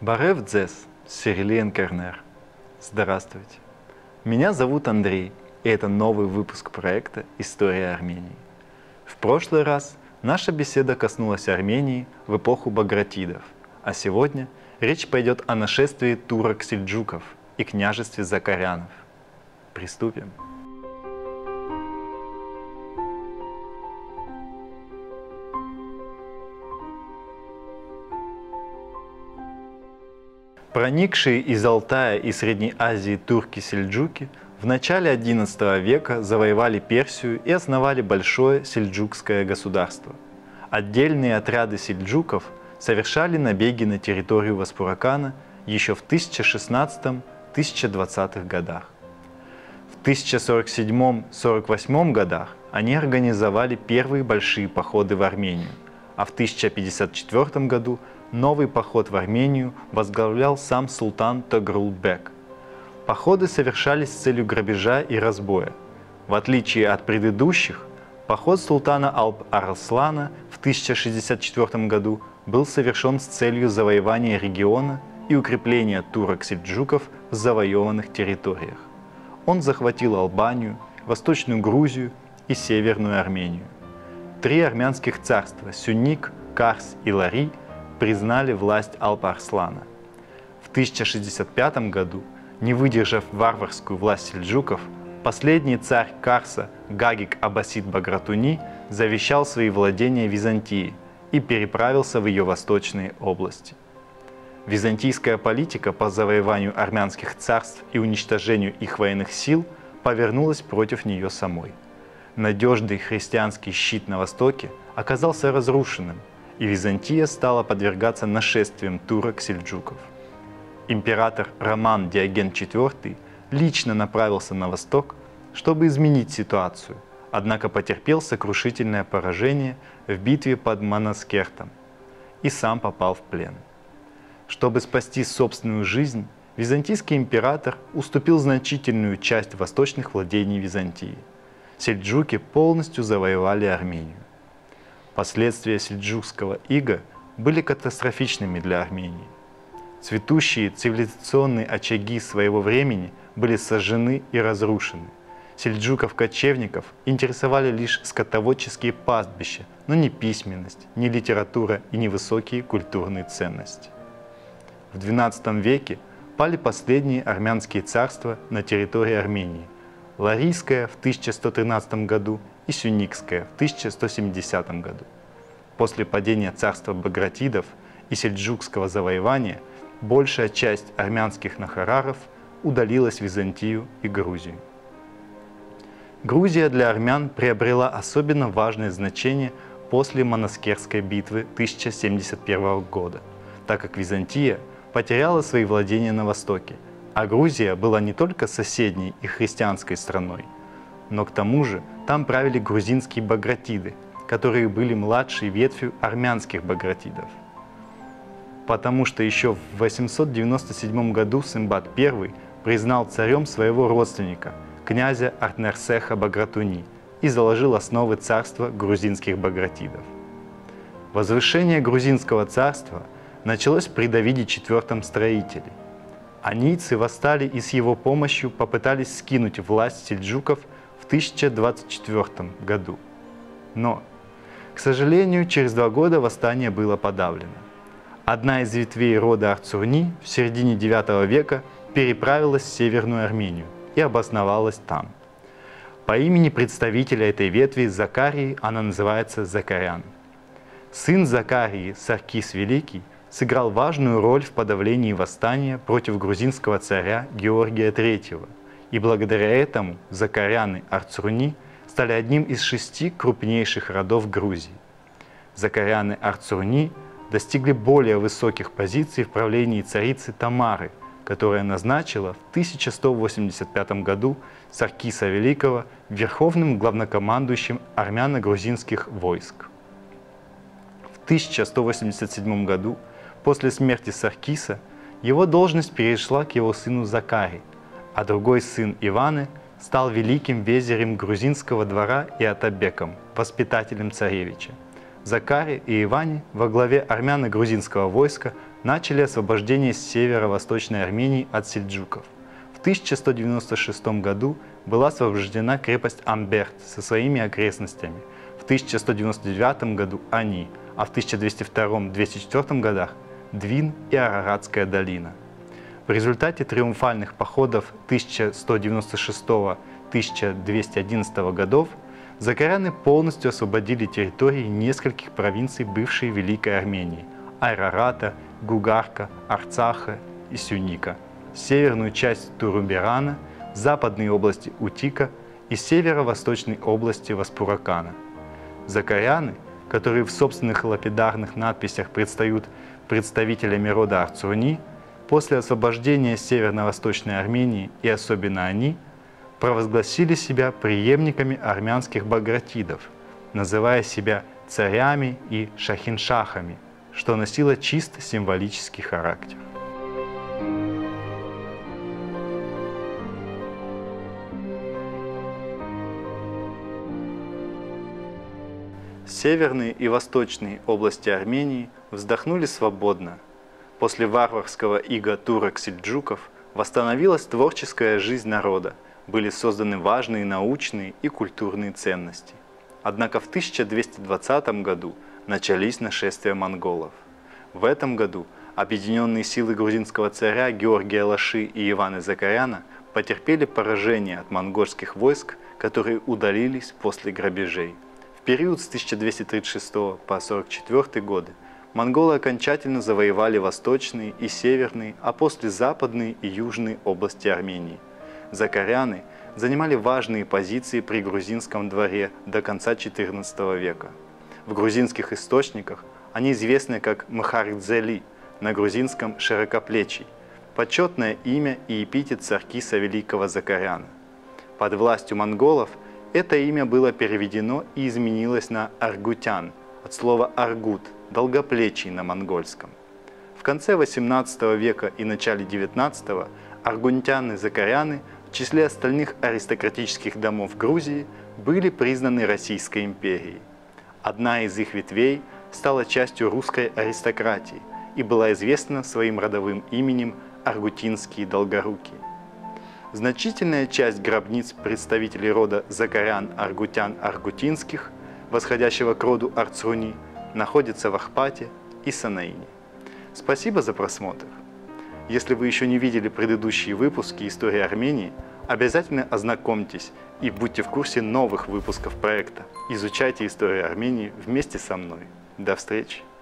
Барев дзес, Сирилиен Кернер. Здравствуйте. Меня зовут Андрей, и это новый выпуск проекта «История Армении». В прошлый раз наша беседа коснулась Армении в эпоху Багратидов, а сегодня речь пойдет о нашествии турок-сельджуков и княжестве Закарянов. Приступим. Проникшие из Алтая и Средней Азии турки-сельджуки в начале XI века завоевали Персию и основали большое сельджукское государство. Отдельные отряды сельджуков совершали набеги на территорию Васпуракана еще в 1016-1020 годах. В 1047-48 годах они организовали первые большие походы в Армению, а в 1054 году новый поход в Армению возглавлял сам султан Тогрул-бек. Походы совершались с целью грабежа и разбоя. В отличие от предыдущих, поход султана Алп-Арслана в 1064 году был совершен с целью завоевания региона и укрепления турок-сельджуков в завоеванных территориях. Он захватил Албанию, Восточную Грузию и Северную Армению. Три армянских царства – Сюник, Карс и Лари – признали власть Алп-Арслана. В 1065 году, не выдержав варварскую власть сельджуков, последний царь Карса Гагик Аббасид Багратуни завещал свои владения Византии и переправился в ее восточные области. Византийская политика по завоеванию армянских царств и уничтожению их военных сил повернулась против нее самой. Надежный христианский щит на востоке оказался разрушенным, и Византия стала подвергаться нашествиям турок-сельджуков. Император Роман Диоген IV лично направился на восток, чтобы изменить ситуацию, однако потерпел сокрушительное поражение в битве под Манаскертом и сам попал в плен. Чтобы спасти собственную жизнь, византийский император уступил значительную часть восточных владений Византии. Сельджуки полностью завоевали Армению. Последствия сельджукского ига были катастрофичными для Армении. Цветущие цивилизационные очаги своего времени были сожжены и разрушены. Сельджуков-кочевников интересовали лишь скотоводческие пастбища, но не письменность, не литература и не высокие культурные ценности. В XII веке пали последние армянские царства на территории Армении: Ларийское в 1113 году и Сюникское в 1170 году. После падения царства Багратидов и сельджукского завоевания большая часть армянских нахараров удалилась в Византию и Грузию. Грузия для армян приобрела особенно важное значение после Манаскерской битвы 1071 года, так как Византия потеряла свои владения на востоке, а Грузия была не только соседней и христианской страной, но к тому же там правили грузинские багратиды, которые были младшей ветвью армянских багратидов. Потому что еще в 897 году Симбад I признал царем своего родственника, князя Артнерсеха Багратуни, и заложил основы царства грузинских багратидов. Возвышение грузинского царства началось при Давиде IV строителе. Анийцы восстали и с его помощью попытались скинуть власть сельджуков в 1024 году. Но, к сожалению, через 2 года восстание было подавлено. Одна из ветвей рода Арцурни в середине IX века переправилась в Северную Армению и обосновалась там. По имени представителя этой ветви Закарии она называется Закарян. Сын Закарии, Саркис Великий, сыграл важную роль в подавлении восстания против грузинского царя Георгия III, и благодаря этому Закаряны Арцруни стали одним из 6 крупнейших родов Грузии. Закаряны Арцруни достигли более высоких позиций в правлении царицы Тамары, которая назначила в 1185 году Саркиса Великого верховным главнокомандующим армяно-грузинских войск. В 1187 году, после смерти Саркиса, его должность перешла к его сыну Закари, а другой сын Иваны стал великим везирем грузинского двора и атабеком, воспитателем царевича. Закари и Иване во главе армяно-грузинского войска начали освобождение северо-восточной Армении от сельджуков. В 1196 году была освобождена крепость Амберт со своими окрестностями. В 1199 году они, а в 1202-204 годах Двин и Араратская долина. В результате триумфальных походов 1196-1211 годов закаряны полностью освободили территории нескольких провинций бывшей Великой Армении – Айрарата, Гугарка, Арцаха и Сюника, северную часть Туруберана, западные области Утика и северо-восточной области Васпуракана. Закаряны, которые в собственных лапидарных надписях предстают представителями рода Арцруни, после освобождения северно-восточной Армении и особенно они, провозгласили себя преемниками армянских багратидов, называя себя царями и шахиншахами, что носило чисто символический характер. Северные и восточные области Армении вздохнули свободно. После варварского ига турок-сельджуков восстановилась творческая жизнь народа, были созданы важные научные и культурные ценности. Однако в 1220 году начались нашествия монголов. В этом году объединенные силы грузинского царя Георгия Лаши и Ивана Закаряна потерпели поражение от монгольских войск, которые удалились после грабежей. В период с 1236 по 1244 годы монголы окончательно завоевали восточные и северные, а после западные и южные области Армении. Закаряны занимали важные позиции при грузинском дворе до конца XIV века. В грузинских источниках они известны как Мхардзели, на грузинском «широкоплечий», почетное имя и эпитет Саркиса Великого Закаряна. Под властью монголов это имя было переведено и изменилось на Аргутян, от слова «аргут» – «долгоплечий» на монгольском. В конце XVIII века и начале XIX аргунтяны-закаряны в числе остальных аристократических домов Грузии были признаны Российской империей. Одна из их ветвей стала частью русской аристократии и была известна своим родовым именем Аргутинские Долгорукие. Значительная часть гробниц представителей рода Закарян-Аргутян-Аргутинских, восходящего к роду Арцруни, находится в Ахпате и Санаине. Спасибо за просмотр! Если вы еще не видели предыдущие выпуски «Истории Армении», обязательно ознакомьтесь и будьте в курсе новых выпусков проекта. Изучайте историю Армении вместе со мной. До встречи!